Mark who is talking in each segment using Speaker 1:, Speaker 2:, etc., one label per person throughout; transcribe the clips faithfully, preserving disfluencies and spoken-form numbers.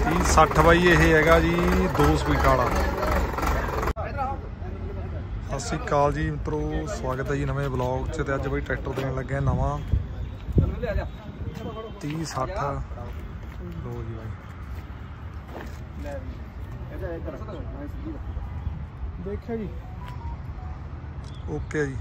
Speaker 1: तीस सठ बाई ये हैगा जी दो स्पीड वाला। सत श्री अकाल जी मित्रों, स्वागत है जी नवे ब्लॉग च। ते अज बई ट्रैक्टर देने लगे नवा तीस सठ। लो जी भाई देखिए जी, ओके जी।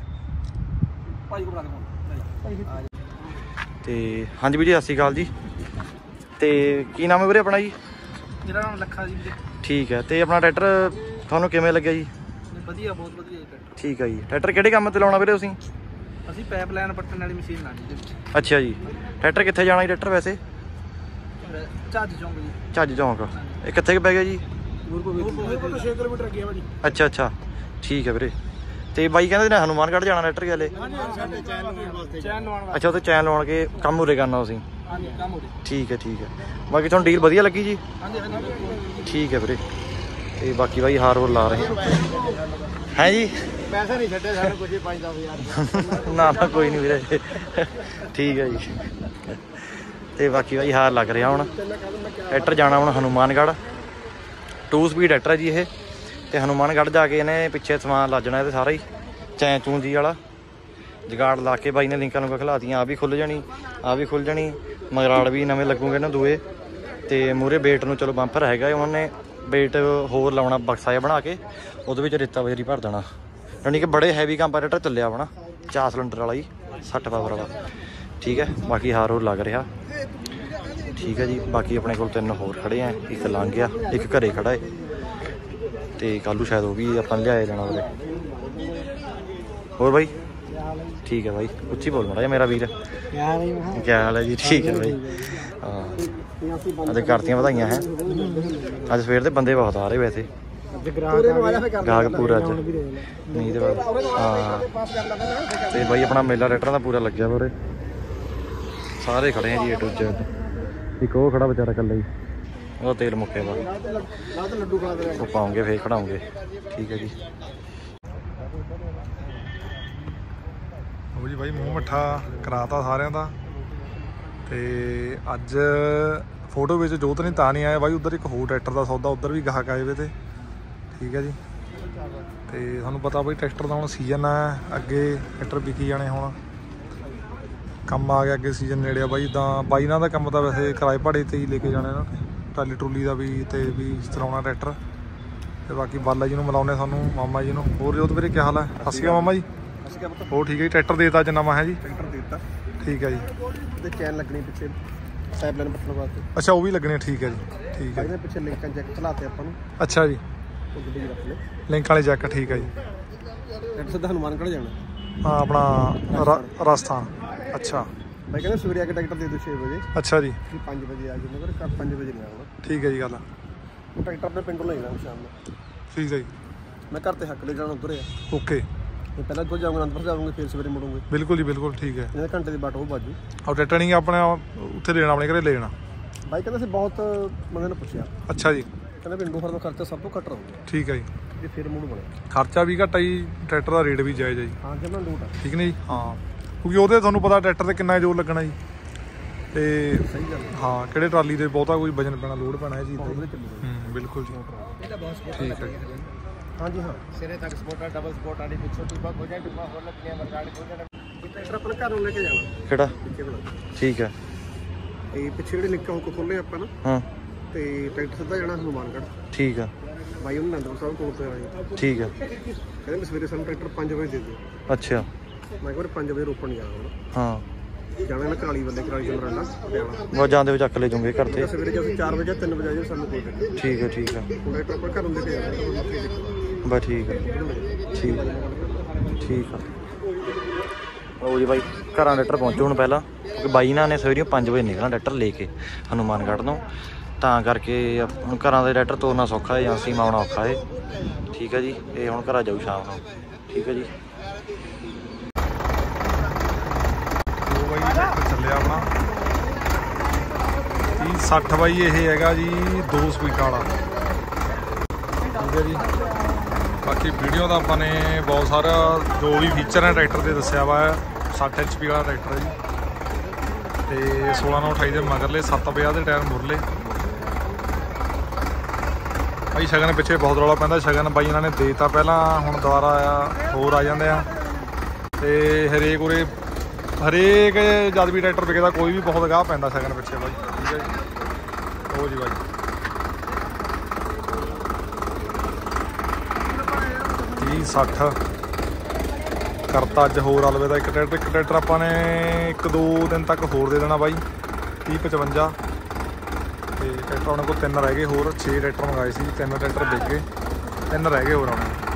Speaker 2: ਤੇ ਹਾਂਜੀ ਵੀਰੇ ਸਤਿ ਸ਼੍ਰੀ ਅਕਾਲ ਜੀ। ਤੇ ਕੀ ਨਾਮ ਹੈ ਵੀਰੇ ਆਪਣਾ ਜੀ?
Speaker 3: ਮੇਰਾ ਨਾਮ ਲੱਖਾ ਜੀ ਵੀਰੇ।
Speaker 2: ਠੀਕ ਹੈ। ਤੇ ਆਪਣਾ ਟਰੈਕਟਰ ਤੁਹਾਨੂੰ ਕਿਵੇਂ ਲੱਗਿਆ ਜੀ?
Speaker 3: ਵਧੀਆ, ਬਹੁਤ ਵਧੀਆ ਜੀ ਟਰੈਕਟਰ।
Speaker 2: ਠੀਕ ਹੈ ਜੀ। ਟਰੈਕਟਰ ਕਿਹੜੇ ਕੰਮ ਤੇ ਲਾਉਣਾ ਵੀਰੇ ਤੁਸੀਂ?
Speaker 3: ਅਸੀਂ ਪਾਈਪ ਲਾਈਨ ਪੱਟਣ ਵਾਲੀ ਮਸ਼ੀਨ ਲਾਣੀ ਜੀ।
Speaker 2: ਅੱਛਾ ਜੀ। ਟਰੈਕਟਰ ਕਿੱਥੇ ਜਾਣਾ ਜੀ ਟਰੈਕਟਰ ਵੈਸੇ?
Speaker 3: ਝੱਜ ਚੌਂਕ ਜੀ।
Speaker 2: ਝੱਜ ਚੌਂਕ। ਇਹ ਕਿੱਥੇ ਕੁ ਪੈ ਗਿਆ ਜੀ?
Speaker 3: ਛੇ ਕਿਲੋਮੀਟਰ ਅੱਗੇ ਆ ਜੀ।
Speaker 2: ਅੱਛਾ ਅੱਛਾ, ਠੀਕ ਹੈ ਵੀਰੇ। ਤੇ ਬਾਈ ਕਹਿੰਦੇ ਨੇ ਹਨੂਮਾਨਗੜ੍ਹ ਜਾਣਾ ਟਰੈਕਟਰ ਵਾਲੇ। ਅੱਛਾ, ਉੱਥੇ ਚੈਨ ਲਵਾਉਣ ਕੇ ਕੰਮ ਉਰੇ ਕਰਨਾ ਤੁਸੀਂ? ਠੀਕ ਹੈ ਠੀਕ ਹੈ। ਬਾਕੀ ਤੁਹਾਨੂੰ ਡੀਲ ਵਧੀਆ ਲੱਗੀ ਜੀ? ਠੀਕ ਹੈ ਵੀਰੇ। ਤੇ ਬਾਕੀ ਬਾਈ ਹਾਰ ਹੋਰ ਲਾ ਰਹੇ ਹੈ ਜੀ?
Speaker 3: ਪੈਸੇ ਨਹੀਂ ਛੱਡੇ ਸਾਨੂੰ ਕੁਝ ਪੰਜ ਦਸ ਹਜ਼ਾਰ।
Speaker 2: ਨਾ ਨਾ ਕੋਈ ਨਹੀਂ ਵੀਰੇ, ਠੀਕ ਹੈ ਜੀ। ਤੇ ਬਾਕੀ ਬਾਈ ਹਾਰ ਲੱਗ ਰਿਹਾ ਹੁਣ। ਟਰੈਕਟਰ ਜਾਣਾ ਹੁਣ ਹਨੂਮਾਨਗੜ੍ਹ। ਟੂ ਸਪੀਡ ਟਰੈਕਟਰ ਹੈ ਜੀ ਇਹ। ਤੇ ਹਨੂਮਾਨਗੜ੍ਹ ਜਾ ਕੇ ਇਹਨੇ ਪਿੱਛੇ ਸਮਾਨ ਲੱਜਣਾ ਇਹਦੇ ਸਾਰਾ ਹੀ ਚੈਂ ਚੂੰ ਜੀ ਵਾਲਾ ਜਗਾੜ ਲਾ ਕੇ ਬਾਈ ਨੇ ਲਿੰਕਾਂ ਨੂੰ ਖਿਲਾਤੀਆਂ। ਆ ਵੀ ਖੁੱਲ੍ਹ ਜਾਣੀ, ਆ ਵੀ ਖੁੱਲ੍ਹ ਜਾਣੀ, ਮਗਰਾੜ ਵੀ ਨਵੇਂ ਲੱਗੂਗੇ ਨਾ ਦੂਏ। ਤੇ ਮੂਹਰੇ ਵੇਟ ਨੂੰ ਚਲੋ ਬੰਪਰ ਹੈਗਾ, ਉਹਨਾਂ ਨੇ ਵੇਟ ਹੋਰ ਲਾਉਣਾ ਬਕਸਾ ਜਿਹਾ ਬਣਾ ਕੇ, ਉਹਦੇ ਵਿੱਚ ਰੇਤਾ ਬਜਰੀ ਭਰ ਦੇਣਾ। ਯਾਨੀ ਕਿ ਬੜੇ ਹੈਵੀ ਕੰਪੈਰੇਟਰ ਚੱਲਿਆ ਆਪਣਾ, ਚਾਰ ਸਿਲੰਡਰ ਵਾਲਾ ਜੀ, ਸੱਠ ਪਾਵਰ ਵਾਲਾ। ਠੀਕ ਹੈ। ਬਾਕੀ ਹਾਰ ਹੋਰ ਲੱਗ ਰਿਹਾ। ਠੀਕ ਹੈ ਜੀ। ਬਾਕੀ ਆਪਣੇ ਕੋਲ ਤਿੰਨ ਹੋਰ ਖੜੇ ਆ, ਇੱਕ ਲੰਘ ਗਿਆ, ਇੱਕ ਘਰੇ ਖੜਾ ਹੈ। ਤੇ ਕੱਲ੍ਹ ਨੂੰ ਸ਼ਾਇਦ ਉਹ ਵੀ ਆਪਾਂ ਲਿਆਏ ਲੈਣਾ ਉਹਦੇ। ਹੋਰ ਬਾਈ ਠੀਕ ਹੈ ਬਾਈ, ਉੱਚੀ ਬੋਲ ਮਾੜਾ ਜਿਹਾ ਮੇਰਾ ਵੀਰ। ਕਿਆ ਹਾਲ ਹੈ ਜੀ? ਠੀਕ ਹੈ ਬਾਈ। ਹਾਂ ਅੱਜ ਕਰਤੀਆਂ ਵਧਾਈਆਂ ਹੈ। ਅੱਜ ਸਵੇਰ ਦੇ ਬੰਦੇ ਬਹੁਤ ਆ ਰਹੇ ਵੈਸੇ, ਗਾਹਕ ਪੂਰਾ ਅੱਜ ਨਹੀਂ ਤੇ ਬਾਅਦ। ਹਾਂ ਤੇ ਬਾਈ ਆਪਣਾ ਮੇਲਾ ਟਰੈਕਟਰਾਂ ਦਾ ਪੂਰਾ ਲੱਗਿਆ ਵਾ ਉਰੇ, ਸਾਰੇ ਖੜੇ ਆ ਜੀ ਏ ਟੂ ਜ਼ੈਡ। ਇੱਕ ਉਹ ਖੜਾ ਵਿਚਾਰਾ ਇਕੱਲਾ ਹੀ, ਉਹ ਤੇਲ ਮੁੱਕੇ ਵਾ, ਉਹ ਪਾਉਂਗੇ ਫੇਰ ਖੜਾਉਂਗੇ। ਠੀਕ ਹੈ ਜੀ।
Speaker 1: ਉਹ ਜੀ ਬਾਈ ਮੂੰਹ ਮਿੱਠਾ ਕਰਾਤਾ ਸਾਰਿਆਂ ਦਾ। ਤੇ ਅੱਜ ਫੋਟੋ ਵਿੱਚ ਜੋਤ ਨਹੀਂ ਤਾਂ ਨਹੀਂ ਆਇਆ ਬਾਈ, ਉੱਧਰ ਇੱਕ ਹੋਰ ਟਰੈਕਟਰ ਦਾ ਸੌਦਾ, ਉੱਧਰ ਵੀ ਗਾਹਕ ਆਏ ਵੇ ਤੇ। ਠੀਕ ਹੈ ਜੀ। ਤੇ ਤੁਹਾਨੂੰ ਪਤਾ ਬਾਈ ਟਰੈਕਟਰ ਦਾ ਹੁਣ ਸੀਜ਼ਨ ਹੈ, ਅੱਗੇ ਟਰੈਕਟਰ ਵਿਕੀ ਜਾਣੇ। ਹੁਣ ਕੰਮ ਆ ਗਿਆ, ਅੱਗੇ ਸੀਜ਼ਨ ਨੇੜੇ ਆ ਬਾਈ। ਤਾਂ ਬਾਈ ਨਾਲ ਦਾ ਕੰਮ ਤਾਂ ਵੈਸੇ ਕਿਰਾਏ ਭਾੜੇ 'ਤੇ ਹੀ ਲੈ ਕੇ ਜਾਣਾ ਇਹਨਾਂ ਨੇ, ਟਰਾਲੀ ਟਰੂਲੀ ਦਾ ਵੀ ਤੇ ਵੀ ਚਲਾਉਣਾ ਟਰੈਕਟਰ। ਤੇ ਬਾਕੀ ਬਾਲਾ ਜੀ ਨੂੰ ਮਿਲਾਉਂਦੇ ਸਾਨੂੰ, ਮਾਮਾ ਜੀ ਨੂੰ। ਹੋਰ ਜੋਤ ਵੀਰੇ ਕੀ ਹਾਲ ਹੈ? ਸਤਿ ਸ਼੍ਰੀ ਅਕਾਲ ਮਾਮਾ ਜੀ। ਹੋਰ ਠੀਕ ਹੈ ਜੀ। ਟਰੈਕਟਰ ਦੇਤਾ ਅੱਜ ਨਵਾਂ ਹੈ ਜੀ?
Speaker 3: ਟਰੈਕਟਰ ਦੇਤਾ।
Speaker 1: ਠੀਕ ਹੈ ਜੀ।
Speaker 3: ਤੇ ਚੈਨ ਲੱਗਣੀ ਪਿੱਛੇ ਪਾਈਪ ਲਾਈਨ ਪੱਟਣ ਵਾਸਤੇ।
Speaker 1: ਅੱਛਾ, ਉਹ ਵੀ ਲੱਗਣੇ। ਠੀਕ ਹੈ ਜੀ। ਠੀਕ ਹੈ।
Speaker 3: ਇਹਦੇ ਪਿੱਛੇ ਲਿੰਕਾਂ ਚੈੱਕ ਚਲਾਤੇ ਆਪਾਂ ਨੂੰ।
Speaker 1: ਅੱਛਾ ਜੀ,
Speaker 3: ਉਹ ਗੱਡੀ ਰੱਖ ਲੈ
Speaker 1: ਲਿੰਕ ਵਾਲੇ ਜੈਕ। ਠੀਕ ਹੈ ਜੀ।
Speaker 3: ਟਰੈਕਟਰ ਸਿੱਧਾ ਹਨੂਮਾਨਗੜ੍ਹ ਜਾਣਾ।
Speaker 1: ਹਾਂ ਆਪਣਾ ਰਾਜਸਥਾਨ। ਅੱਛਾ
Speaker 3: ਮੈਂ ਕਹਿੰਦਾ ਸਵੇਰੇ ਆ ਕੇ ਟਰੈਕਟਰ ਦੇ ਦਿਓ ਛੇ ਵਜੇ।
Speaker 2: ਅੱਛਾ ਜੀ।
Speaker 3: ਪੰਜ ਵਜੇ ਆ ਜਾਊਗਾ, ਪਰ ਕੱਲ ਪੰਜ ਵਜੇ ਨਹੀਂ ਆਉਣਾ।
Speaker 1: ਠੀਕ ਹੈ ਜੀ ਗੱਲ।
Speaker 3: ਉਹ ਟਰੈਕਟਰ ਆਪਣੇ ਪਿੰਡੋਂ ਲੈ ਜਾਣਾ ਸ਼ਾਮ ਨੂੰ।
Speaker 1: ਠੀਕ ਹੈ ਜੀ।
Speaker 3: ਮੈਂ ਘਰ ਤੇ ਹੱਕ ਲੈ ਜਾਣਾ ਉੱਧਰ ਆ।
Speaker 1: ਓਕੇ।
Speaker 3: ਪਹਿਲਾਂ ਉੱਧਰ ਜਾਊਂਗਾ, ਅਨੰਦਪੁਰ ਜਾਊਂਗੇ, ਫਿਰ ਸਵੇਰੇ ਮੁੜੂੰਗੇ।
Speaker 1: ਬਿਲਕੁਲ ਜੀ ਬਿਲਕੁਲ। ਠੀਕ ਹੈ।
Speaker 3: ਇਹਦੇ ਘੰਟੇ ਦੀ ਬਾਟ ਉਹ ਬਾਜੂ।
Speaker 1: ਔਰ ਟਰੈਕਟਰ ਨਹੀਂ ਆਪਣੇ ਉੱਥੇ ਲੈਣਾ, ਆਪਣੇ ਘਰੇ ਲੈ ਜਾਣਾ?
Speaker 3: ਬਾਈ ਕਹਿੰਦਾ ਸੀ ਬਹੁਤ ਬੰਦੇ ਨੇ ਪੁੱਛਿਆ।
Speaker 1: ਅੱਛਾ ਜੀ।
Speaker 3: ਕਹਿੰਦਾ ਪਿੰਡੋਂ ਫਿਰ ਦਾ ਖਰਚਾ ਸਭ ਤੋਂ ਘੱਟ ਰਹੂਗਾ।
Speaker 1: ਠੀਕ ਹੈ ਜੀ।
Speaker 3: ਜੇ ਫਿਰ ਮੂਡ ਬਣਿਆ
Speaker 1: ਖਰਚਾ ਵੀ ਘੱਟ ਆ ਜੀ, ਟਰੈਕਟਰ ਦਾ ਰੇਟ ਵੀ ਜਾਇਜ਼ ਹੈ ਜੀ।
Speaker 3: ਹਾਂ ਜਮਾਂ ਲੋਟ ਆ।
Speaker 1: ਠੀਕ ਨਹੀਂ ਜੀ? ਹਾਂ, ਕਿਉਂਕਿ ਉਹਦੇ ਤੁਹਾਨੂੰ ਪਤਾ ਟਰੈਕਟਰ 'ਤੇ ਕਿੰਨਾ ਜ਼ੋਰ ਲੱਗਣਾ ਜੀ। ਤੇ
Speaker 3: ਸਹੀ ਗੱਲ
Speaker 1: ਹਾਂ, ਕਿਹੜੇ ਟਰਾਲੀ ਦੇ ਬਹੁਤਾ ਕੋਈ ਵਜਨ ਪੈਣਾ, ਲੋਡ ਪੈਣਾ ਇਹ ਚੀਜ਼ ਤੇ।
Speaker 3: ਹੂੰ
Speaker 1: ਬਿਲਕੁਲ ਜੀ। ਠੀਕ ਹੈ ਜੀ।
Speaker 3: ਹਾਂਜੀ ਹਾਂ। ਸਿਰੇ ਤੱਕ ਸਪੋਰਟ ਆ, ਡਬਲ ਸਪੋਰਟ ਆੜੀ, ਪਿੱਛੋਂ ਟਿੱਪਾ ਹੋ ਜਾਏ, ਟਿੱਪਾ ਹੋਰ ਲੱਗੀਆਂ ਮਰਗਾੜੀ ਹੋ ਜਾਣਾ। ਇਹ ਟਰੈਕਟਰ ਆਪਣੇ ਘਰ ਨੂੰ ਲੈ ਕੇ ਜਾਣਾ।
Speaker 2: ਕਿਹੜਾ?
Speaker 3: ਪਿੱਛੇ ਬਣਾ।
Speaker 2: ਠੀਕ ਹੈ।
Speaker 3: ਇਹ ਪਿੱਛੇ ਜਿਹੜੇ ਲਿੰਕਾਂ ਹੁੱਕ ਖੋਲੇ ਆਪਾਂ ਨਾ।
Speaker 2: ਹਾਂ।
Speaker 3: ਤੇ ਟਰੈਕਟਰ ਸਿੱਧਾ ਜਾਣਾ ਹਨੂਮਾਨਗੜ੍ਹ।
Speaker 2: ਠੀਕ ਹੈ।
Speaker 3: ਬਾਈ ਉਹਨੂੰ ਅਨੰਦਪੁਰ ਸਾਹਿਬ ਕੋਲ ਤੇ ਆਏ।
Speaker 2: ਠੀਕ ਹੈ।
Speaker 3: ਕਹਿੰਦੇ ਸਵੇਰੇ ਸਾਨੂੰ ਟਰੈਕਟਰ ਪੰਜ ਵਜੇ ਦੇ ਦਿਓ।
Speaker 2: ਅੱਛਾ।
Speaker 3: ਮੈਂ ਕਿਹਾ ਪੰਜ ਵਜੇ ਰੋਪਣ ਜਾਣਾ ਹੁਣ।
Speaker 2: ਹਾਂ।
Speaker 3: ਜਾਣਾ ਮੈਂ ਕਰਾਲੀ ਵੱਲੇ, ਕਰਾਲੀ ਤੋਂ ਮਰਾਂਡਾ ਪਟਿਆਲਾ।
Speaker 2: ਬਸ ਜਾਂਦੇ ਵਿੱਚ ਚੱਕ ਲੈ ਜੂਗੇ ਘਰ ਤੇ।
Speaker 3: ਸਵੇਰੇ ਜੇ ਅਸੀਂ ਚਾਰ ਵਜੇ ਤਿੰਨ ਵਜੇ ਆਜੋ ਸਾਨੂੰ ਕੋਈ ਦਿੱਕਤ।
Speaker 2: ਠੀਕ ਹੈ ਠੀਕ ਹੈ।
Speaker 3: ਟਰੈਕਟਰ ਆਪਾਂ ਘਰੋਂ ਦੇ ਕੇ ਜਾਣਾ।
Speaker 2: ਬਸ ਠੀਕ ਹੈ। ਠੀਕ ਠੀਕ ਆ। ਉਹ ਜੀ ਬਾਈ ਘਰਾਂ ਟਰੈਕਟਰ ਪਹੁੰਚੋ ਹੁਣ ਪਹਿਲਾਂ, ਕਿਉਂਕਿ ਬਾਈ ਨਾਲ ਨੇ ਸਵੇਰੇ ਪੰਜ ਵਜੇ ਨਿਕਲਣਾ ਟਰੈਕਟਰ ਲੈ ਕੇ ਹਨੂਮਾਨਗੜ੍ਹ ਤੋਂ। ਤਾਂ ਕਰਕੇ ਹੁਣ ਘਰਾਂ ਦੇ ਟਰੈਕਟਰ ਤੋਰਨਾ ਸੌਖਾ ਹੈ, ਏਜੰਸੀ ਮਾਉਣਾ ਔਖਾ ਹੈ। ਠੀਕ ਹੈ ਜੀ। ਇਹ ਹੁਣ ਘਰਾਂ ਜਾਊ ਸ਼ਾਮ ਨੂੰ। ਠੀਕ ਹੈ ਜੀ।
Speaker 1: ਉਹ ਬਾਈ ਟਰੈਕਟਰ ਚੱਲਿਆ ਆਪਣਾ ਤੀਹ ਸੱਠ ਬਾਈ। ਇਹ ਹੈਗਾ ਜੀ ਦੋ ਸਪੀਡ ਵਾਲਾ। ਠੀਕ ਹੈ ਜੀ। ਬਾਕੀ ਵੀਡੀਓ ਦਾ ਆਪਾਂ ਨੇ ਬਹੁਤ ਸਾਰਾ ਜੋ ਵੀ ਫੀਚਰ ਹੈ ਟਰੈਕਟਰ ਦੇ ਦੱਸਿਆ ਵਾ। ਸੱਠ ਐਚ ਪੀ ਵਾਲਾ ਟਰੈਕਟਰ ਹੈ ਜੀ। ਤੇ ਸੋਲਾਂ ਨੌ ਅਠਾਈ ਦੇ ਮਗਰਲੇ, ਸੱਤ ਪੰਜਾਹ ਦੇ ਟਾਇਰ ਮੁਰਲੇ। ਬਾਈ ਸ਼ਗਨ ਪਿੱਛੇ ਬਹੁਤ ਰੌਲਾ ਪੈਂਦਾ। ਸ਼ਗਨ ਬਾਈ ਇਹਨਾਂ ਨੇ ਦੇਤਾ ਪਹਿਲਾਂ, ਹੁਣ ਦੁਬਾਰਾ ਹੋਰ ਆ ਜਾਂਦੇ ਆ। ਤੇ ਹਰੇਕ ਉਰੇ ਹਰੇਕ ਜਦ ਵੀ ਟਰੈਕਟਰ ਵਿਕਦਾ ਕੋਈ ਵੀ ਬਹੁਤ ਗਾਹ ਪੈਂਦਾ ਸ਼ਗਨ ਪਿੱਛੇ ਬਾਈ। ਠੀਕ ਹੈ ਜੀ, ਉਹ ਜੀ ਬਾਈ ਤੀਹ ਸੱਠ ਕਰਤਾ ਅੱਜ ਹੋਰ ਅਲਵੇ ਦਾ ਇੱਕ ਟਰੈਕਟਰ। ਇੱਕ ਟਰੈਕਟਰ ਆਪਾਂ ਨੇ ਇੱਕ ਦੋ ਦਿਨ ਤੱਕ ਹੋਰ ਦੇ ਦੇਣਾ ਬਾਈ, ਤੀਹ ਪਚਵੰਜਾ। ਤੇ ਟਰੈਕਟਰ ਉਹਨਾਂ ਕੋਲ ਤਿੰਨ ਰਹਿ ਗਏ ਹੋਰ, ਛੇ ਟਰੈਕਟਰ ਮੰਗਾਏ ਸੀ, ਤਿੰਨ ਟਰੈਕਟਰ ਵਿਕ ਗਏ, ਤਿੰਨ ਰਹਿ ਗਏ ਹੋਰ ਆਉਣੇ।